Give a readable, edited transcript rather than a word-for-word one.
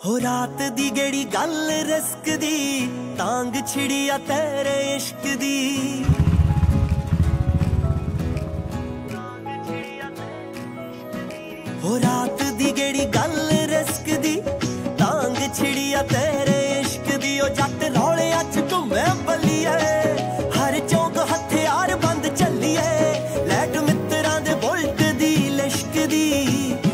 हो रात दी गेड़ी गल रिस्क दी, तांग छिड़ी आ तेरे इश्क दी। हो रात दी गेड़ी गल रिस्क दी, तांग छिड़ी आ तेरे इश्क दी। ओ जट रौले अच घूमे बल्लिए, हर चौक हथियार बंद चलिए, लैट मित्रां दे बुलट दी लिश्क दी।